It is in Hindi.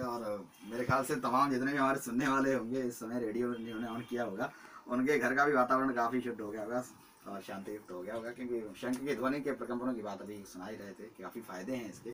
और मेरे ख्याल से तमाम जितने भी हमारे सुनने वाले होंगे इस समय रेडियो जिन्होंने ऑन किया होगा उनके घर का भी वातावरण काफ़ी शुद्ध हो गया होगा और शांतियुक्त हो गया होगा, क्योंकि शंख की ध्वनि के प्रकम्पनों की बात अभी सुना ही रहे थे कि काफ़ी फ़ायदे हैं इसके।